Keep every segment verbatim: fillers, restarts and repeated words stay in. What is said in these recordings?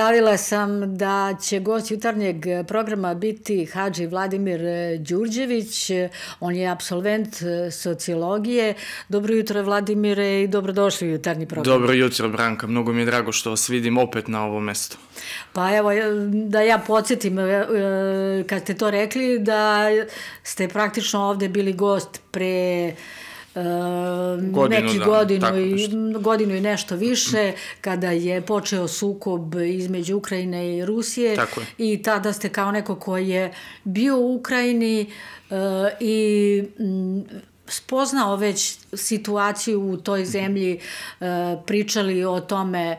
najavila sam da će gost jutarnjeg programa biti Hadži Vladimir Đurđević. On je apsolvent sociologije. Dobro jutro, Vladimire, i dobrodošli u jutarnji program. Dobro jutro, Branka. Mnogo mi je drago što vas vidim opet na ovom mestu. Pa evo, da ja podsjetim, kad ste to rekli, da ste praktično ovde bili gost pre neki godinu i nešto više, kada je počeo sukob između Ukrajine i Rusije, i tada ste kao neko koji je bio u Ukrajini i spoznao već situaciju u toj zemlji, pričali o tome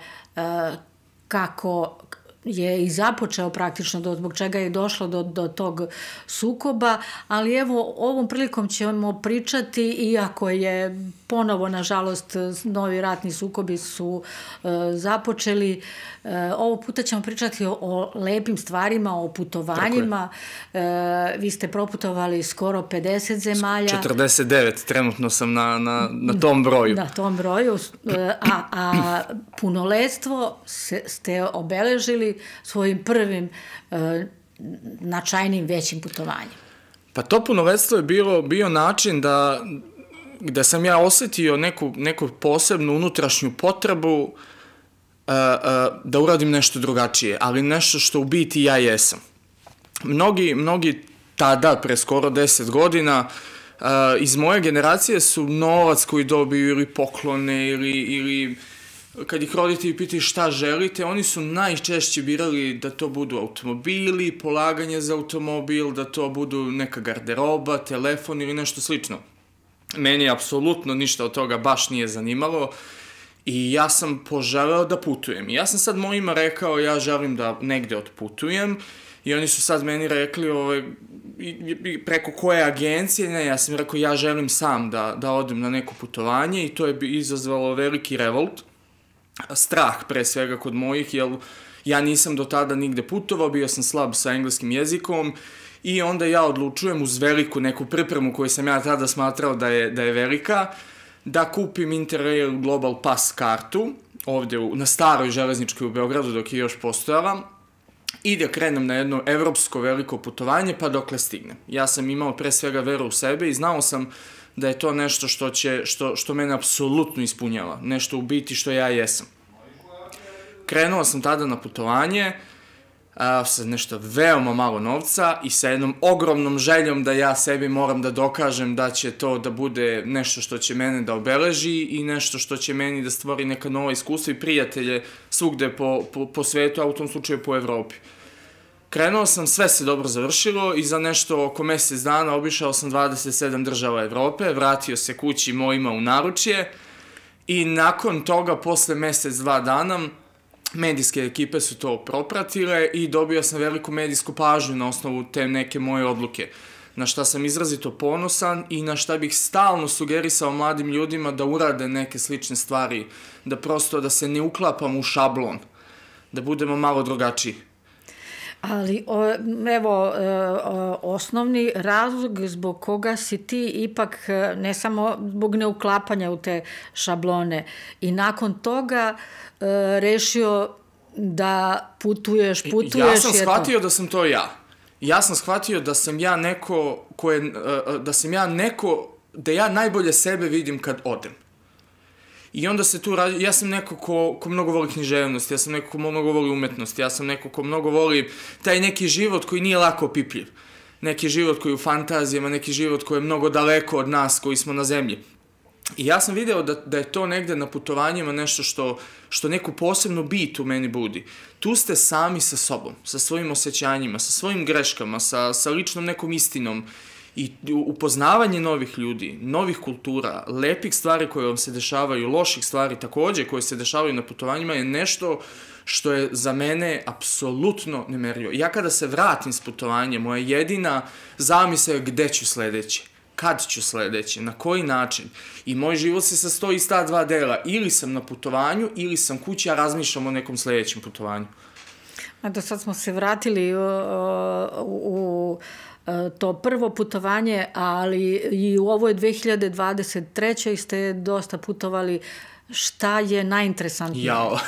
kako je i započeo praktično, zbog čega je došlo do, do tog sukoba, ali evo, ovom prilikom ćemo pričati, iako je ponovo, nažalost, novi ratni sukobi su e, započeli, e, ovog puta ćemo pričati o, o lepim stvarima, o putovanjima. E, vi ste proputovali skoro pedeset zemalja. četrdeset devet, trenutno sam na, na, na tom broju. Na tom broju, a, a punoletstvo se, ste obeležili svojim prvim e, značajnim većim putovanjem. Pa to punoletstvo je bilo, bio način da, da sam ja osetio neku, neku posebnu unutrašnju potrebu uh, uh, da uradim nešto drugačije, ali nešto što u biti ja jesam. Mnogi, mnogi tada, pre skoro deset godina, uh, iz moje generacije su novac koji dobiju ili poklone ili, ili kad ih roditelji pitaju šta želite, oni su najčešće birali da to budu automobili, polaganje za automobil, da to budu neka garderoba, telefon ili nešto slično. Meni apsolutno ništa od toga baš nije zanimalo i ja sam poželeo da putujem. I ja sam sad mojima rekao, ja želim da negde odputujem, i oni su sad meni rekli ove, preko koje agencije, ne, ja sam rekao ja želim sam da, da odem na neko putovanje, i to je izazvalo veliki revolt. Strah pre svega kod mojih, jer ja nisam do tada nigde putovao, bio sam slab sa engleskim jezikom, i onda ja odlučujem uz veliku neku pripremu koju sam ja tada smatrao da je, da je velika, da kupim Interrail Global Pass kartu ovde u, na staroj železničkoj u Beogradu dok je još postojala, i da krenem na jedno evropsko veliko putovanje pa dokle stignem. Ja sam imao pre svega veru u sebe i znao sam da je to nešto što, će, što, što mene apsolutno ispunjava, nešto u biti što ja jesam. Krenuo sam tada na putovanje a, sa nešto veoma malo novca i sa jednom ogromnom željom da ja sebi moram da dokažem da će to da bude nešto što će mene da obeleži i nešto što će meni da stvori neka nova iskustva i prijatelje svugde po, po, po svetu, a u tom slučaju po Evropi. Krenuo sam, sve se dobro završilo i za nešto oko mesec dana obišao sam dvadeset sedam država Evrope, vratio se kući mojima u naručje i nakon toga, posle mesec, dva dana, medijske ekipe su to propratile i dobio sam veliku medijsku pažnju na osnovu te neke moje odluke, na šta sam izrazito ponosan i na šta bih stalno sugerisao mladim ljudima da urade neke slične stvari, da prosto da se ne uklapamo u šablon, da budemo malo drugačiji. Ali, evo, osnovni razlog zbog koga si ti ipak, ne samo zbog neuklapanja u te šablone, i nakon toga rešio da putuješ, putuješ... Ja sam shvatio da sam to ja. Ja sam shvatio da sam ja neko koje, da sam ja neko, da ja najbolje sebe vidim kad odem. I onda se tu radi, ja sam neko ko, ko mnogo voli književnost, ja sam neko ko mnogo voli umetnost, ja sam neko ko mnogo voli taj neki život koji nije lako opipljiv. Neki život koji je u fantazijama, neki život koji je mnogo daleko od nas koji smo na zemlji. I ja sam video da, da je to negde na putovanjima nešto što, što neku posebnu bit u meni budi. Tu ste sami sa sobom, sa svojim osjećanjima, sa svojim greškama, sa, sa ličnom nekom istinom. I upoznavanje novih ljudi, novih kultura, lepih stvari koje vam se dešavaju, loših stvari takođe koje se dešavaju na putovanjima je nešto što je za mene apsolutno nemerljivo. Ja kada se vratim s putovanja, moja jedina zamisao je gde ću sledeće, kad ću sledeće, na koji način. I moj život se sastoji iz ta dva dela. Ili sam na putovanju, ili sam kući, a razmišljam o nekom sledećem putovanju. A do sad smo se vratili u... u to prvo putovanje, ali i u ovoj dve hiljade dvadeset trećoj ste dosta putovali. Šta je najinteresantnije? Jao,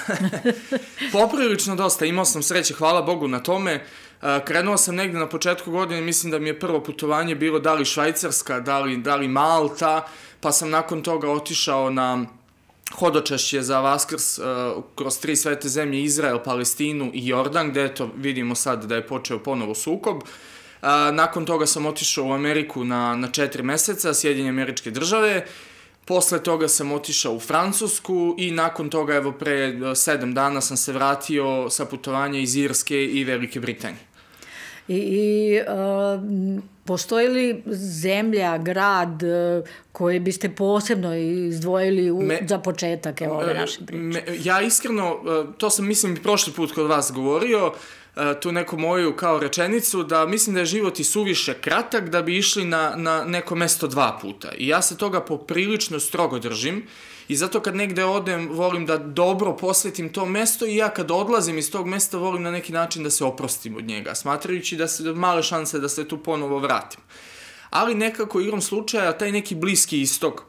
poprilično dosta, imao sam sreće, hvala Bogu na tome. Krenuo sam negde na početku godine, mislim da mi je prvo putovanje bilo da li Švajcarska, da li, da li Malta, pa sam nakon toga otišao na hodočašće za Vaskrs uh, kroz tri svete zemlje, Izrael, Palestinu i Jordan, gde eto vidimo sad da je počeo ponovo sukob. Uh, nakon toga sam otišao u Ameriku na, na četiri meseca, Sjedinjene Američke Države. Posle toga sam otišao u Francusku i nakon toga, evo pre sedam dana sam se vratio sa putovanja iz Irske i Velike Britanije. I, i uh, postoji li zemlja, grad uh, koji biste posebno izdvojili u, me, za početak evo, ove naše priče? Me, ja iskreno, uh, to sam mislim i prošli put kod vas govorio, uh, tu neku moju kao rečenicu, da mislim da je život i suviše kratak da bi išli na, na neko mesto dva puta. I ja se toga poprilično strogo držim. I zato kad negde odem, volim da dobro posvetim to mesto i ja kad odlazim iz tog mesta volim na neki način da se oprostim od njega, smatrajući da se male šanse da se tu ponovo vratim. Ali nekako igrom slučaja taj neki Bliski istok,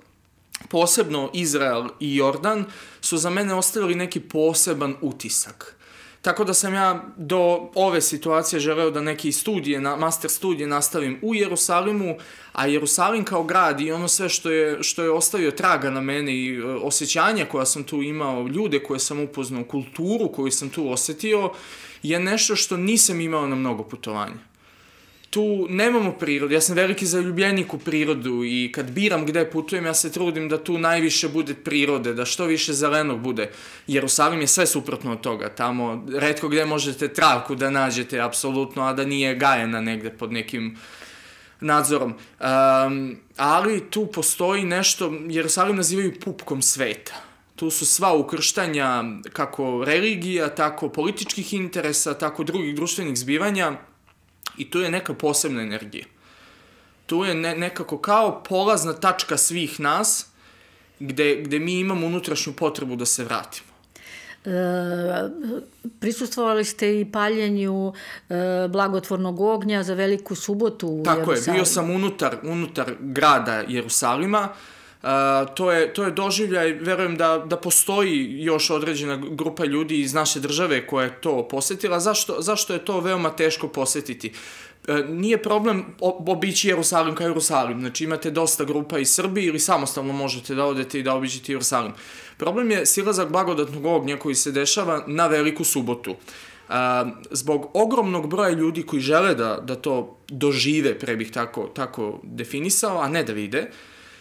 posebno Izrael i Jordan, su za mene ostavili neki poseban utisak. Tako da sam ja do ove situacije želeo da neki studije, master studije nastavim u Jerusalimu, a Jerusalim kao grad i ono sve što je, što je ostavio traga na mene i osjećanja koja sam tu imao, ljude koje sam upoznao, kulturu koju sam tu osetio, je nešto što nisam imao na mnogo putovanja. Tu nemamo prirodu, ja sam veliki zaljubljenik u prirodu i kad biram gde putujem, ja se trudim da tu najviše bude prirode, da što više zelenog bude. Jerusalim je sve suprotno od toga, tamo retko gde možete travku da nađete, apsolutno, a da nije gajena negde pod nekim nadzorom. Um, ali tu postoji nešto, Jerusalim nazivaju pupkom sveta. Tu su sva ukrštanja, kako religija, tako političkih interesa, tako drugih društvenih zbivanja. I tu je neka posebna energija. Tu je ne, nekako kao polazna tačka svih nas, gde, gde mi imamo unutrašnju potrebu da se vratimo. E, prisustvovali ste i paljenju e, blagotvornog ognja za Veliku subotu u Tako Jerusalimu. Tako je, bio sam unutar, unutar grada Jerusalima. Uh, to, je, to je doživljaj, verujem da, da postoji još određena grupa ljudi iz naše države koja je to posetila. Zašto, zašto je to veoma teško posetiti? Uh, nije problem obići Jerusalim kao Jerusalim, znači imate dosta grupa iz Srbije ili samostalno možete da odete i da obiđete Jerusalim. Problem je silazak blagodatnog ognja koji se dešava na Veliku subotu. Uh, zbog ogromnog broja ljudi koji žele da, da to dožive, pre bih tako, tako definisao, a ne da vide,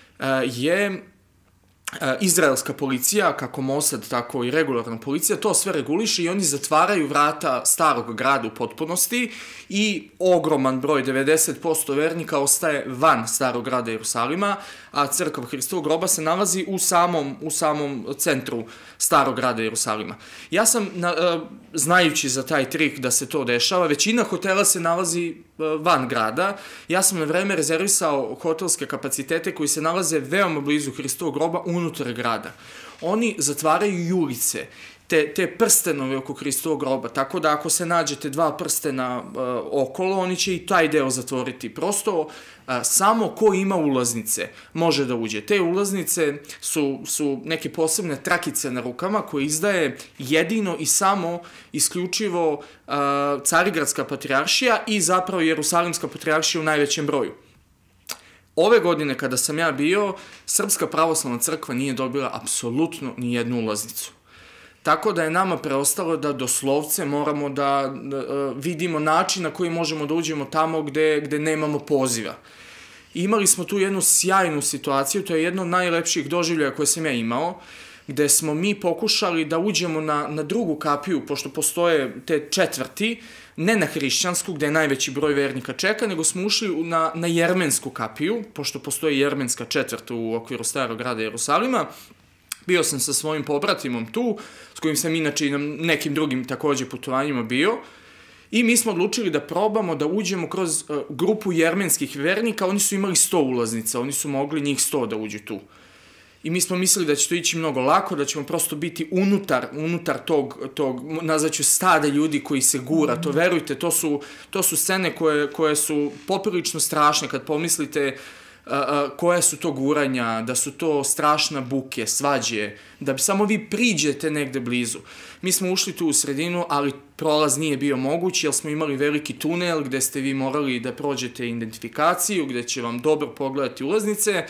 je izraelska policija, kako Mossad, tako i regularna policija, to sve reguliše i oni zatvaraju vrata starog grada u potpunosti i ogroman broj, devedeset posto vernika, ostaje van starog grada Jerusalima, a crkva Hristovog groba se nalazi u samom, u samom centru starog grada Jerusalima. Ja sam, na, znajući za taj trik da se to dešava, većina hotela se nalazi van grada. Ja sam na vreme rezervisao hotelske kapacitete koji se nalaze veoma blizu Hristovog groba unutar grada. Oni zatvaraju ulice, te, te prstenove oko Hristovog groba, tako da ako se nađete dva prstena uh, okolo, oni će i taj deo zatvoriti. Prosto uh, samo ko ima ulaznice može da uđe. Te ulaznice su, su neke posebne trakice na rukama koje izdaje jedino i samo isključivo uh, Carigradska patrijaršija i zapravo Jerusalimska patrijaršija u najvećem broju. Ove godine kada sam ja bio, Srpska pravoslavna crkva nije dobila apsolutno ni jednu ulaznicu. Tako da je nama preostalo da doslovce moramo da uh, vidimo način na koji možemo da uđemo tamo gde, gde nemamo poziva. Imali smo tu jednu sjajnu situaciju, to je jedno od najlepših doživljaja koje sam ja imao, gde smo mi pokušali da uđemo na, na drugu kapiju, pošto postoje te četvrti, ne na hrišćansku, gde je najveći broj vernika čeka, nego smo ušli na, na jermensku kapiju, pošto postoji jermenska četvrt u okviru starog grada Jerusalima. Bio sam sa svojim pobratimom tu, s kojim sam inače i na nekim drugim takođe putovanjima bio, i mi smo odlučili da probamo da uđemo kroz uh, grupu jermenskih vernika. Oni su imali sto ulaznica, oni su mogli njih sto da uđu tu. I mi smo mislili da će to ići mnogo lako, da ćemo prosto biti unutar, unutar tog, tog, nazvaću stada ljudi koji se gura, to verujte, to su, to su scene koje, koje su poprilično strašne kad pomislite uh, uh, koje su to guranja, da su to strašna buke, svađe, da bi samo vi priđete negde blizu. Mi smo ušli tu u sredinu, ali prolaz nije bio moguć, jer smo imali veliki tunel gde ste vi morali da prođete identifikaciju, gde će vam dobro pogledati ulaznice.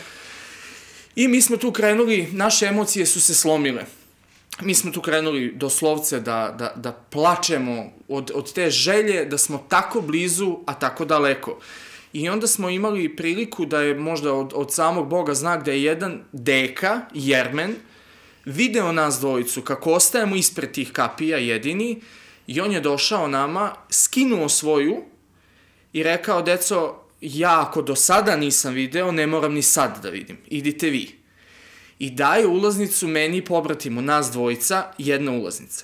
I mi smo tu krenuli, naše emocije su se slomile. Mi smo tu krenuli doslovce da, da, da plačemo od, od te želje da smo tako blizu, a tako daleko. I onda smo imali priliku da je možda od, od samog Boga znak da je jedan deka, Jermen, video nas dvojicu kako ostajemo ispred tih kapija jedini i on je došao nama, skinuo svoju i rekao, deco, ja ako do sada nisam video, ne moram ni sad da vidim. Idite vi. I daje ulaznicu meni pobratimu, nas dvojica, jedna ulaznica.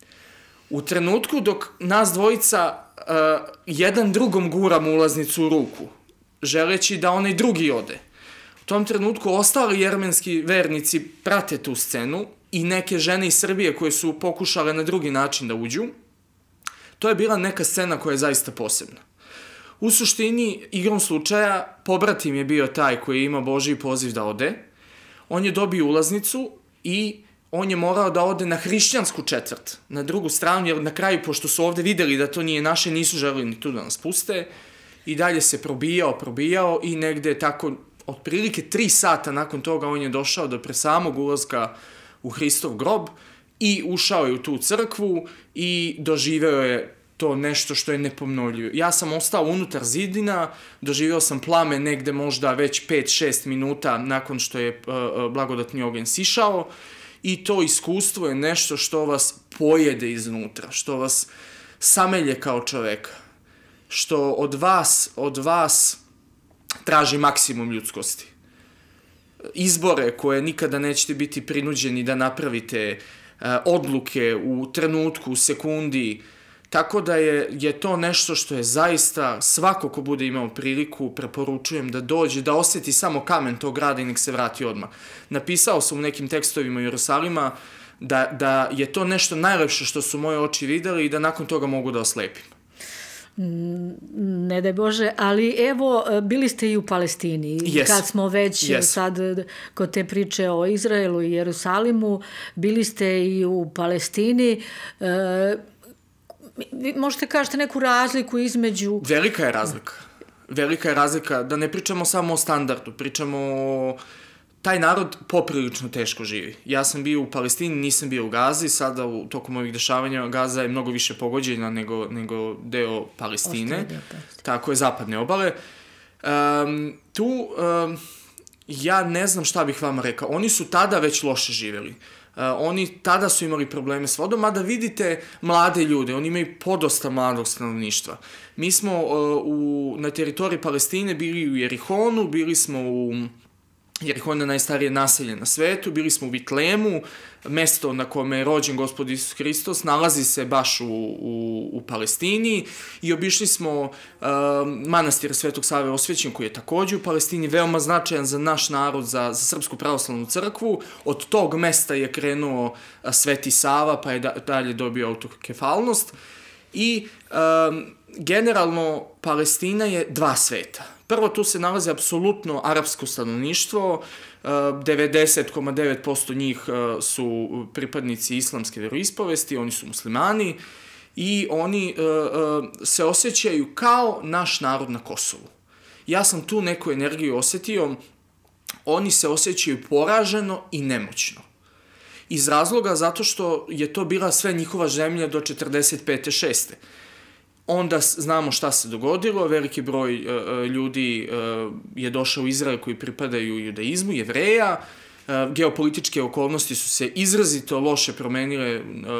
U trenutku dok nas dvojica uh, jedan drugom guram ulaznicu u ruku, želeći da onaj drugi ode, u tom trenutku ostali jermenski vernici prate tu scenu i neke žene iz Srbije koje su pokušale na drugi način da uđu. To je bila neka scena koja je zaista posebna. U suštini, igrom slučaja, pobratim je bio taj koji je imao Božji poziv da ode. On je dobio ulaznicu i on je morao da ode na hrišćansku četvrt, na drugu stranu, jer na kraju, pošto su ovde videli da to nije naše, nisu želeli ni tu da nas puste. I dalje se probijao, probijao i negde tako, otprilike tri sata nakon toga on je došao do pre samog ulazka u Hristov grob i ušao je u tu crkvu i doživeo je to nešto što je nepomnoljivo. Ja sam ostao unutar zidina, doživeo sam plame negde možda već pet šest minuta nakon što je uh, blagodatni oganj sišao i to iskustvo je nešto što vas pojede iznutra, što vas samelje kao čoveka, što od vas, od vas traži maksimum ljudskosti. Izbore koje nikada nećete biti prinuđeni da napravite, uh, odluke u trenutku, u sekundi. Tako da je, je to nešto što je zaista, svako ko bude imao priliku, preporučujem da dođe, da osjeti samo kamen tog grada i nek se vrati odmah. Napisao sam u nekim tekstovima u Jerusalima da, da je to nešto najlepše što su moje oči videli i da nakon toga mogu da oslepim. Ne daj Bože, ali evo, bili ste i u Palestini. Yes. Kad smo već yes. sad kod te priče o Izraelu i Jerusalimu, bili ste i u Palestini. E, možete kažete neku razliku između... Velika je razlika. Velika je razlika, da ne pričamo samo o standardu, pričamo o... Taj narod poprilično teško živi. Ja sam bio u Palestini, nisam bio u Gazi, sada u tokom ovih dešavanja Gaza je mnogo više pogođena nego, nego deo Palestine. Deo tako je, zapadne obale. Um, tu, um, ja ne znam šta bih vama rekao. Oni su tada već loše živeli. Uh, oni tada su imali probleme s vodom, mada vidite mlade ljude, oni imaju podosta mladog stanovništva. Mi smo uh, u, na teritoriji Palestine bili u Jerihonu, bili smo u... Jerihon je najstarije naselje na svetu, bili smo u Vitlemu, mesto na kome je rođen Gospod Isus Hristos, nalazi se baš u, u, u Palestini i obišli smo uh, manastir Svetog Save Osvećen koji je takođe u Palestini, veoma značajan za naš narod, za, za Srpsku pravoslavnu crkvu. Od tog mesta je krenuo uh, Sveti Sava, pa je da, dalje dobio autokefalnost i um, generalno Palestina je dva sveta. Prvo, tu se nalazi apsolutno arapsko stanovništvo, devedeset zarez devet posto njih su pripadnici islamske veroispovesti, oni su muslimani i oni se osjećaju kao naš narod na Kosovu. Ja sam tu neku energiju osjetio, oni se osjećaju poraženo i nemoćno. Iz razloga zato što je to bila sve njihova zemlja do četrdeset pete šeste Onda znamo šta se dogodilo, veliki broj uh, ljudi uh, je došao u Izrael koji pripadaju judaizmu, Jevreja, uh, geopolitičke okolnosti su se izrazito loše promenile uh,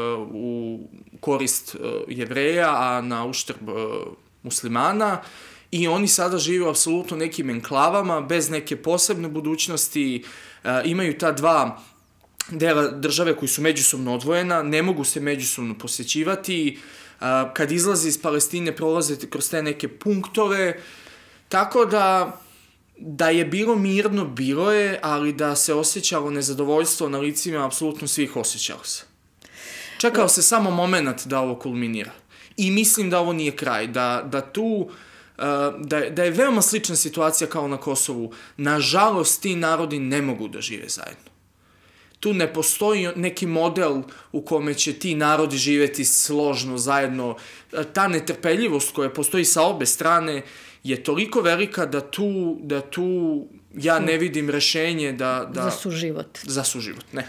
u korist uh, Jevreja, a na uštrb uh, muslimana i oni sada žive u apsolutno nekim enklavama, bez neke posebne budućnosti, uh, imaju ta dva dela države koji su međusobno odvojena, ne mogu se međusobno posjećivati, kad izlazi iz Palestine prolaze kroz te neke punktove, tako da Da je bilo mirno, bilo je, ali da se osjećalo nezadovoljstvo na licima apsolutno svih osjećalo se. Čekao se samo moment da ovo kulminira. I mislim da ovo nije kraj, da, da tu, da, da je veoma slična situacija kao na Kosovu. Nažalost, ti narodi ne mogu da žive zajedno. Tu ne postoji neki model u kome će ti narodi živeti složno, zajedno. Ta netrpeljivost koja postoji sa obe strane je toliko velika da tu, da tu ja ne vidim rešenje da... da za suživot. Za suživot, ne.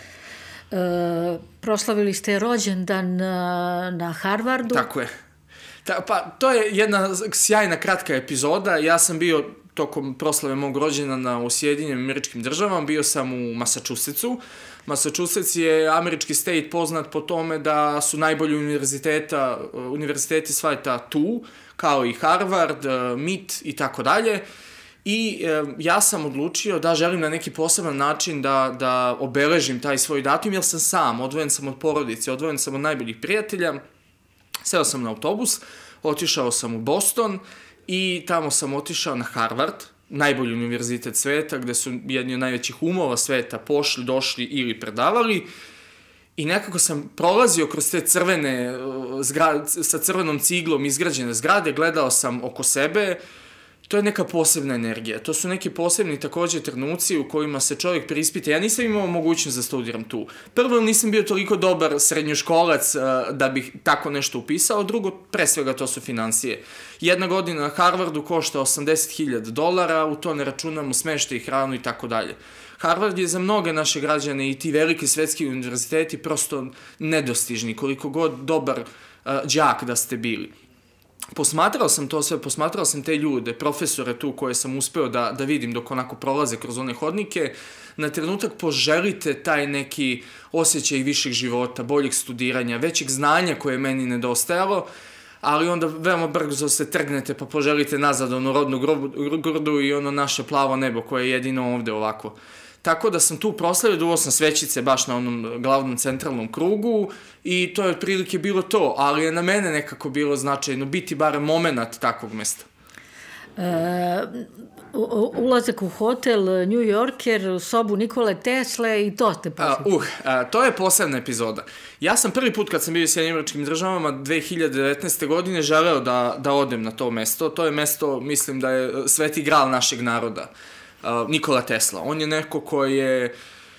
E, proslavili ste rođendan na, na Harvardu. Tako je. Ta, pa, to je jedna sjajna kratka epizoda. Ja sam bio tokom proslave mog rođendana u Sjedinjenim Američkim Državama, bio sam u Massachusettsu. Massachusetts je američki state poznat po tome da su najbolji univerziteta, univerziteti sveta tu, kao i Harvard, M I T i tako dalje. I e, ja sam odlučio da želim na neki poseban način da, da obeležim taj svoj datum, jer sam sam, odvojen sam od porodice, odvojen sam od najboljih prijatelja. Seo sam na autobus, otišao sam u Boston i tamo sam otišao na Harvard, najbolji univerzitet sveta, gde su jedni od najvećih umova sveta pošli, došli ili predavali. I nekako sam prolazio kroz te crvene, sa crvenom ciglom izgrađene zgrade, gledao sam oko sebe. To je neka posebna energija. To su neki posebni takođe trenuci u kojima se čovjek preispita. Ja nisam imao mogućnost da studiram tu. Prvo, nisam bio toliko dobar srednjoškolac da bih tako nešto upisao. Drugo, pre svega, to su financije. Jedna godina na Harvardu košta osamdeset hiljada dolara, u to ne računamo smeštaj i hranu i tako dalje. Harvard je za mnoge naše građane i ti veliki svetski univerziteti prosto nedostižni, koliko god dobar đak da ste bili. Posmatrao sam to sve, posmatrao sam te ljude, profesore tu koje sam uspeo da, da vidim dok onako prolaze kroz one hodnike. Na trenutak poželite taj neki osjećaj višeg života, boljeg studiranja, većeg znanja koje je meni nedostajalo, ali onda veoma brzo se trgnete pa poželite nazad onu rodnu grdu i ono naše plavo nebo koje je jedino ovde ovako. Tako da sam tu proslavio, duvao sam svećice baš na onom glavnom centralnom krugu i to je otprilike bilo to, ali je na mene nekako bilo značajno biti barem moment takvog mesta. E, ulazak u hotel New Yorker, sobu Nikole Tesle i to ste posjetili. Uh, a, to je posebna epizoda. Ja sam prvi put kad sam bio u Sjedinjenim Američkim Državama dve hiljade devetnaeste. godine želeo da, da odem na to mesto. To je mesto, mislim da je sveti gral našeg naroda. Uh, Nikola Tesla. On je neko koji je,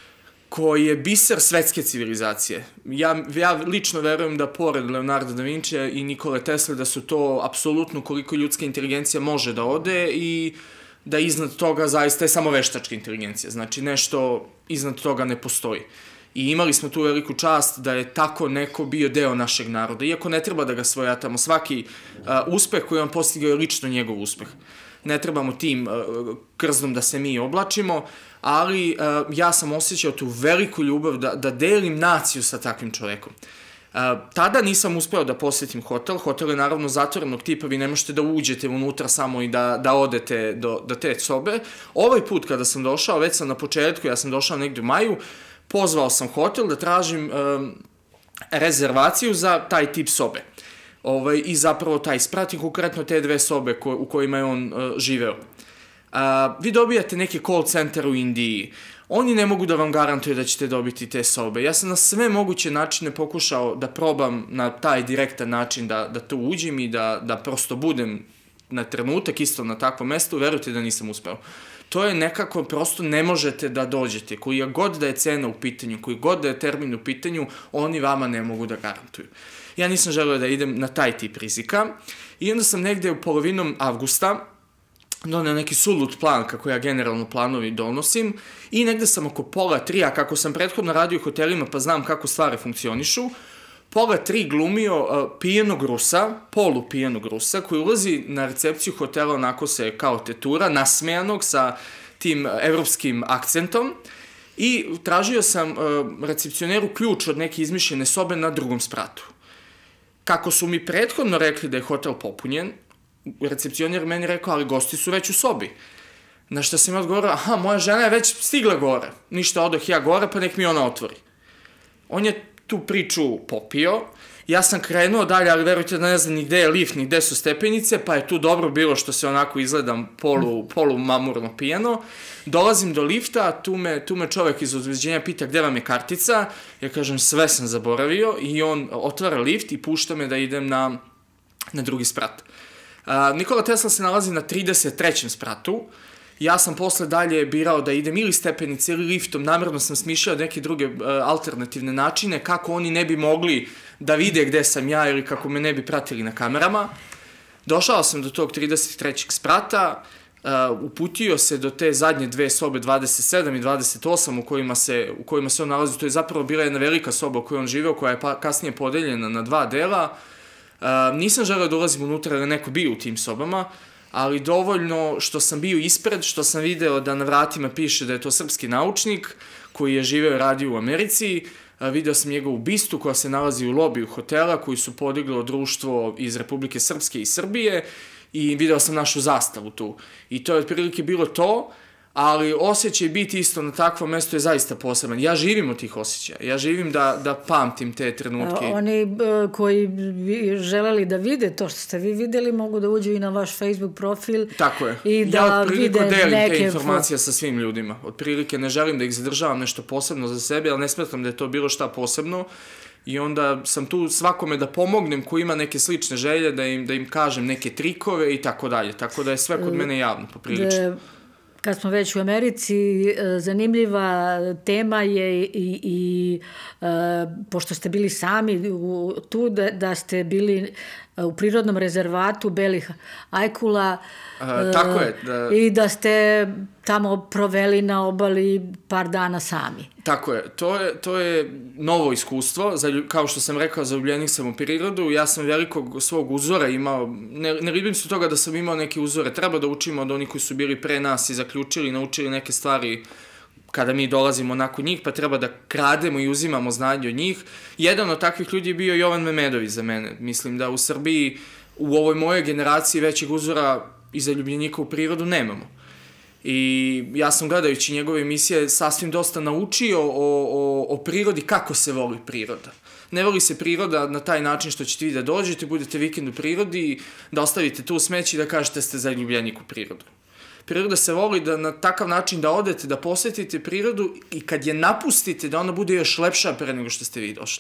koji je biser svetske civilizacije. Ja, ja lično verujem da pored Leonarda da Vincija i Nikole Tesla da su to apsolutno koliko ljudska inteligencija može da ode i da iznad toga zaista je samo veštačka inteligencija. Znači nešto iznad toga ne postoji. I imali smo tu veliku čast da je tako neko bio deo našeg naroda. Iako ne treba da ga svojatamo. Svaki uh, uspeh koji on postigao je lično njegov uspeh. Ne trebamo tim uh, krznom da se mi oblačimo, ali uh, ja sam osjećao tu veliku ljubav da, da delim naciju sa takvim čovekom. Uh, tada nisam uspeo da posjetim hotel. Hotel je naravno zatvorenog tipa, vi ne možete da uđete unutra samo i da, da odete do, do te sobe. Ovaj put kada sam došao, već sam na početku, ja sam došao negdje u maju, pozvao sam hotel da tražim um, rezervaciju za taj tip sobe. Ovaj, i zapravo taj sprati konkretno te dve sobe ko, u kojima je on uh, živeo. Uh, vi dobijate neki call center u Indiji. Oni ne mogu da vam garantuju da ćete dobiti te sobe. Ja sam na sve moguće načine pokušao da probam na taj direktan način da, da tu uđem i da, da prosto budem na trenutak isto na takvom mestu. Verujte da nisam uspeo. To je nekako, prosto ne možete da dođete. Koji god da je cena u pitanju, koji god da je termin u pitanju, oni vama ne mogu da garantuju. Ja nisam želeo da idem na taj tip rizika i onda sam negde u polovinom avgusta doneo neki sulut plan kako ja generalno planovi donosim i negde sam oko pola tri, a kako sam prethodno radio u hotelima pa znam kako stvari funkcionišu, pola tri glumio uh, pijenog Rusa, polu pijenog Rusa koji ulazi na recepciju hotela onako se kao tetura, nasmejanog sa tim evropskim akcentom i tražio sam uh, recepcioneru ključ od neke izmišljene sobe na drugom spratu. Kako su mi prethodno rekli da je hotel popunjen, recepcioner meni rekao, ali gosti su već u sobi. Na što sam ja odgovorio, aha, moja žena je već stigla gore. Ništa, odoh ja gore, pa nek mi ona otvori. On je tu priču popio Ja sam krenuo dalje, ali verujte da ne znam ni gde je lift, ni gde su stepenice, pa je tu dobro bilo što se onako izgledam polu, polu mamurno pijano. Dolazim do lifta, tu me, tu me čovek iz odveđenja pita gde vam je kartica, ja kažem sve sam zaboravio i on otvara lift i pušta me da idem na, na drugi sprat. Uh, Nikola Tesla se nalazi na trideset trećem spratu. Ja sam posle dalje birao da idem ili stepenice ili liftom, namjerno sam smišljao neke druge uh, alternativne načine kako oni ne bi mogli da vide gde sam ja ili kako me ne bi pratili na kamerama. Došao sam do tog trideset trećeg sprata, uh, uputio se do te zadnje dve sobe, dvadeset sedam i dvadeset osam, u kojima se, u kojima se on nalazi. To je zapravo bila jedna velika soba u kojoj on živeo, koja je pa, kasnije podeljena na dva dela. Uh, nisam želeo da ulazim unutra jer neko bio u tim sobama, ali dovoljno što sam bio ispred, što sam video da na vratima piše da je to srpski naučnik koji je živeo i radio u Americi. Uh, video sam njegovu bistu koja se nalazi u lobiju hotela koji su podiglo društvo iz Republike Srpske i Srbije i video sam našu zastavu tu. I to je otprilike bilo to, ali osjećaj biti isto na takvom mestu je zaista poseban. Ja živim od tih osjećaja. Ja živim da, da pamtim te trenutke. A, oni uh, koji bi želeli da vide to što ste vi videli, mogu da uđu i na vaš Facebook profil. Tako je. I da ja otprilike vide delim neke te informacije sa svim ljudima. Otprilike ne želim da ih zadržavam nešto posebno za sebe, ali ne smatram da je to bilo šta posebno. I onda sam tu svakome da pomognem ko ima neke slične želje, da im, da im kažem neke trikove i tako dalje. Tako da je sve kod mene javno, poprilično. Kad smo već u Americi, zanimljiva tema je i, i pošto ste bili sami u, tu, da, da ste bili u prirodnom rezervatu Belih Ajkula. A, tako je. Da... I da ste tamo proveli na obali par dana sami. Tako je. To je, to je novo iskustvo. Za, kao što sam rekao, zaljubljenik sam u prirodu. Ja sam velikog svog uzora imao. Ne, ne libim se toga da sam imao neke uzore. Treba da učimo od onih koji su bili pre nas i zaključili, naučili neke stvari kada mi dolazimo nakon njih, pa treba da krademo i uzimamo znanje od njih. Jedan od takvih ljudi je bio Jovan Memedović za mene. Mislim da u Srbiji, u ovoj mojoj generaciji, većeg uzora i zaljubljenika u prirodu nemamo. I ja sam gledajući njegove emisije sasvim dosta naučio o, o, o prirodi, kako se voli priroda. Ne voli se priroda na taj način što ćete vi da dođete, budete vikend u prirodi, da ostavite tu smeće i da kažete ste zaljubljenik u prirodu. Priroda se voli da na takav način da odete, da posetite prirodu i kad je napustite da ona bude još lepša pre nego što ste vi došli.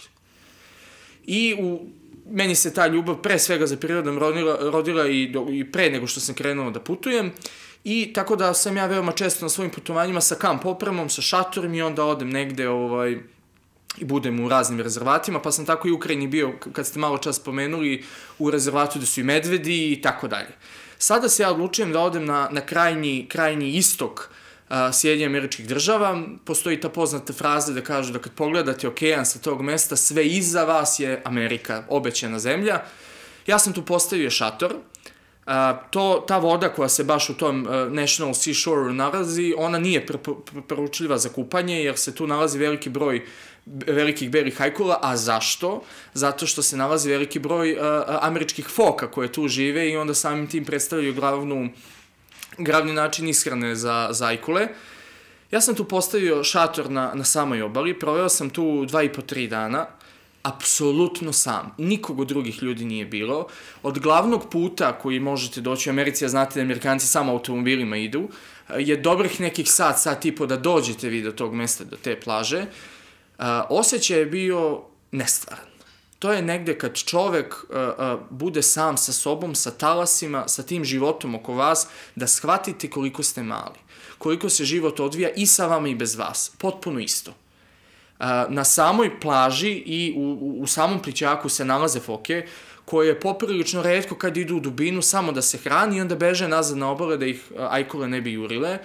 I u, meni se ta ljubav pre svega za prirodom rodila, rodila i, do, i pre nego što sam krenuo da putujem. I tako da sam ja veoma često na svojim putovanjima sa kamp opremom, sa šatorom i onda odem negde ovaj, i budem u raznim rezervatima, pa sam tako i u Ukrajini bio, kad ste malo čas spomenuli, u rezervatu da su i medvedi i tako dalje. Sada se ja odlučujem da odem na, na krajnji, krajnji istok Sjedinjenih Američkih Država. Postoji ta poznata fraza da kažu da kad pogledate okean sa tog mesta, sve iza vas je Amerika, obećana zemlja. Ja sam tu postavio šator. Uh, to, ta voda koja se baš u tom uh, National Seashore nalazi, ona nije preporučljiva za kupanje, jer se tu nalazi veliki broj velikih belih ajkula. A zašto? Zato što se nalazi veliki broj uh, američkih foka koje tu žive i onda samim tim predstavljaju glavnu, glavni način ishrane za, za ajkule. Ja sam tu postavio šator na, na samoj obali, proveo sam tu dva i po tri dana, apsolutno sam. Nikog od drugih ljudi nije bilo. Od glavnog puta koji možete doći u Americi, a znate da Amerikanci samo automobilima idu, je dobrih nekih sat, sat i po da dođete vi do tog mesta, do te plaže. Uh, osjećaj je bio nestvaran. To je negde kad čovek uh, uh, bude sam sa sobom, sa talasima, sa tim životom oko vas, da shvatite koliko ste mali. Koliko se život odvija i sa vama i bez vas. Potpuno isto. Na samoj plaži i u, u samom plićaku se nalaze foke koje je poprilično retko kad idu u dubinu samo da se hrani i onda beže nazad na obale da ih ajkule ne bi jurile.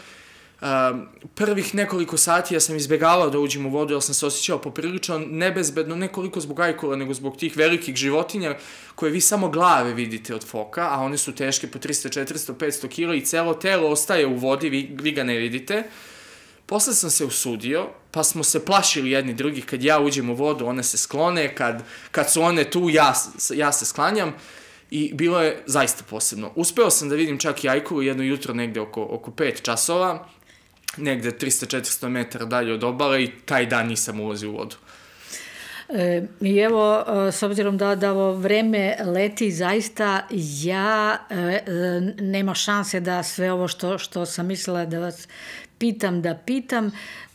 Prvih nekoliko sati ja sam izbjegavao da uđem u vodu jer sam se osjećao poprilično nebezbedno, ne koliko zbog ajkula nego zbog tih velikih životinja koje vi samo glave vidite od foka, a one su teške po tristo, četiristo, petsto kila i celo telo ostaje u vodi, vi, vi ga ne vidite. Posle sam se usudio, pa smo se plašili jedni drugih, kad ja uđem u vodu, one se sklone, kad, kad su one tu, ja, ja se sklanjam i bilo je zaista posebno. Uspeo sam da vidim čak i ajkulu jedno jutro negde oko, oko pet časova, negde tristo četiristo metara dalje od obale i taj dan nisam ulazio u vodu. I evo, s obzirom da, da ovo vreme leti, zaista ja nema šanse da sve ovo što, što sam mislila da vas pitam, da pitam.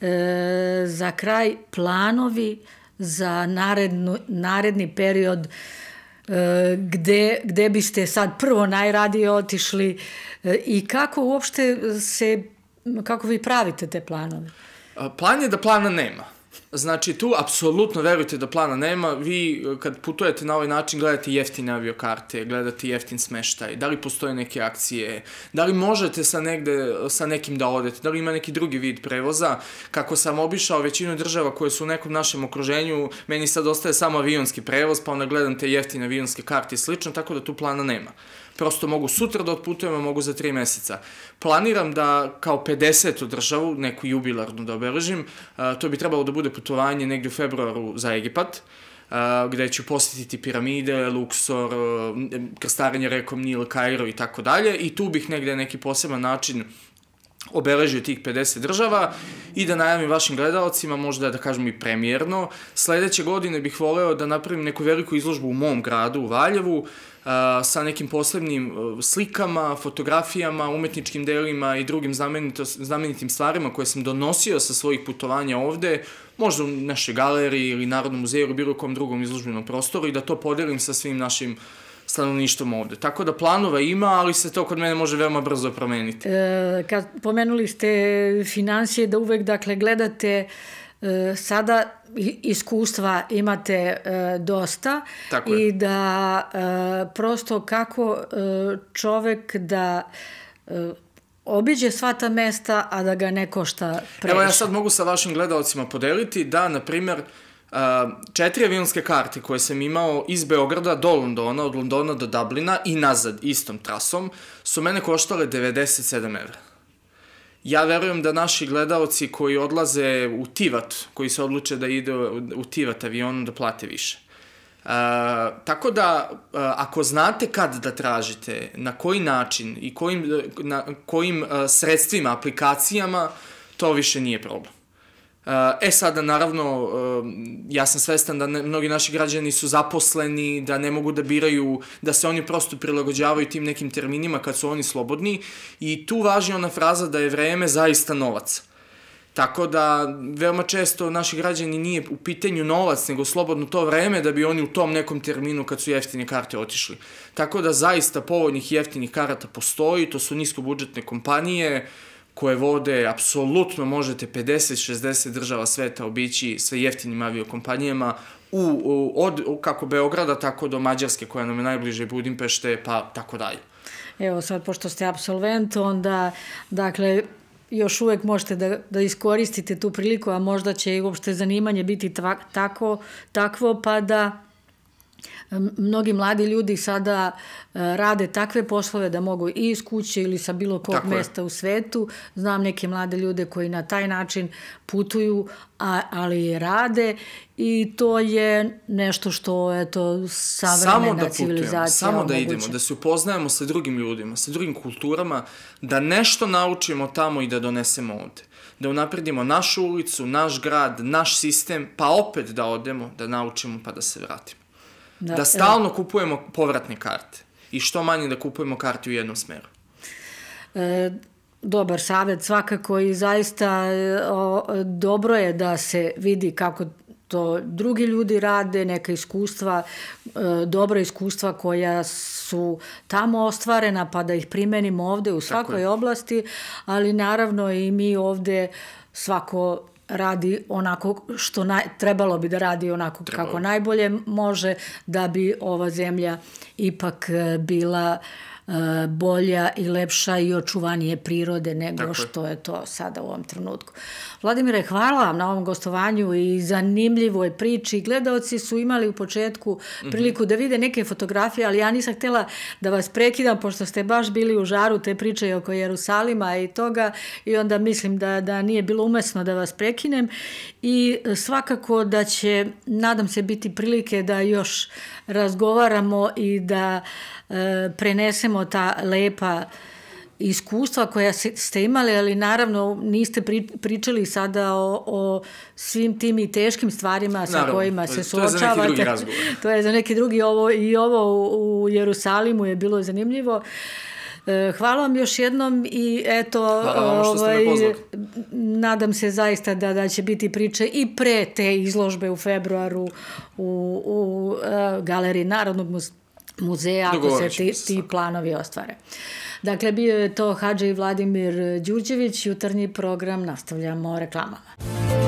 Za kraj, planovi za narednu, naredni period, gde, gde biste sad prvo najradije otišli i kako uopšte se, kako vi pravite te planove? Plan je da plana nema. Znači, tu apsolutno verujte da plana nema. Vi, kad putujete na ovaj način, gledate jeftine aviokarte, gledate jeftin smeštaj, da li postoje neke akcije, da li možete sa, negde, sa nekim da odete, da li ima neki drugi vid prevoza. Kako sam obišao većinu država koje su u nekom našem okruženju, meni sad ostaje samo avionski prevoz, pa onda gledam te jeftine avionske karte i slično, tako da tu plana nema. Prosto mogu sutra da otputujem, a mogu za tri meseca. Planiram da kao pedesetu državu, neku jubilarnu da obeležim, to bi trebalo da bude putovanje negdje u februaru za Egipat, gde ću posjetiti piramide, Luksor, krstarenje rekom Nil, Kairo i tako dalje, i tu bih negdje neki poseban način obeležio tih pedeset država i da najavim vašim gledalcima, možda da kažem i premijerno. Sledeće godine bih voleo da napravim neku veliku izložbu u mom gradu, u Valjevu, sa nekim posebnim slikama, fotografijama, umetničkim delima i drugim znamenitim stvarima koje sam donosio sa svojih putovanja ovde, možda u našoj galeriji ili Narodnom muzeju ili bilo kom drugom izložbenom prostoru, i da to podelim sa svim našim stanovništvom ovde. Tako da planova ima, ali se to kod mene može veoma brzo promeniti. Kad pomenuli ste finansije, da uvek, dakle, gledate sada iskustva imate dosta i da prosto kako čovek da obiđe sva ta mesta, a da ga ne košta previše. Evo, ja sad mogu sa vašim gledalcima podeliti da, na primer, četiri avionske karte koje sam imao iz Beograda do Londona, od Londona do Dublina i nazad istom trasom, su mene koštale devedeset sedam evra. Ja verujem da naši gledalci koji odlaze u Tivat, koji se odluče da ide u Tivat avionom, da plate više. Tako da, ako znate kad da tražite, na koji način i kojim sredstvima, aplikacijama, to više nije problem. E sada, naravno, ja sam svestan da mnogi naši građani su zaposleni, da ne mogu da biraju, da se oni prosto prilagođavaju tim nekim terminima kad su oni slobodni, i tu važi ona fraza da je vreme zaista novac. Tako da, veoma često naši građani nije u pitanju novac, nego slobodno to vreme da bi oni u tom nekom terminu kad su jeftine karte otišli. Tako da, zaista povoljnih jeftinih karata postoji, to su niskobudžetne kompanije koje vode, apsolutno možete pedeset šezdeset država sveta obići sa jeftinim aviokompanijama od kako Beograda, tako do Mađarske koja nam je najbliže, Budimpešte, pa tako dalje. Evo sad, pošto ste apsolvent, onda, dakle, još uvek možete da, da iskoristite tu priliku, a možda će i uopšte zanimanje biti tako, takvo, pa da mnogi mladi ljudi sada rade takve poslove da mogu i iz kuće ili sa bilo kog mesta u svetu. Znam neke mlade ljude koji na taj način putuju, ali rade, i to je nešto što je to savremena civilizacija. Samo da idemo, da se upoznajemo sa drugim ljudima, sa drugim kulturama, da nešto naučimo tamo i da donesemo ovde. Da unapredimo našu ulicu, naš grad, naš sistem, pa opet da odemo, da naučimo pa da se vratimo. Da stalno kupujemo povratne karte i što manje da kupujemo karte u jednom smeru. Dobar savjet svakako, i zaista dobro je da se vidi kako to drugi ljudi rade, neka iskustva, dobra iskustva koja su tamo ostvarena, pa da ih primenimo ovde u svakoj oblasti, ali naravno i mi ovde svako radi onako što trebalo bi da radi onako kako najbolje može, da bi ova zemlja ipak bila bolja i lepša i očuvanije prirode nego što je to sada u ovom trenutku. Vladimire, hvala vam na ovom gostovanju i zanimljivoj priči. Gledaoci su imali u početku priliku da vide neke fotografije, ali ja nisam htjela da vas prekidam, pošto ste baš bili u žaru te priče oko Jerusalima i toga, i onda mislim da, da nije bilo umesno da vas prekinem, i svakako da će, nadam se, biti prilike da još razgovaramo i da prenesemo ta lepa iskustva koja ste imali, ali naravno niste pričali sada o, o svim tim i teškim stvarima sa naravno, kojima se suočavate. To je za neki drugi razgovor. To je za neki drugi, ovo, i ovo u Jerusalimu je bilo zanimljivo. Hvala vam još jednom i eto, ovaj, nadam se zaista da, da će biti priče i pre te izložbe u februaru u, u uh, Galeriji Narodnog muzeja, ako se ti, ti planovi ostvare. Dakle, bio je to Hadži Vladimir Đurđević, jutarnji program, nastavljamo reklamama.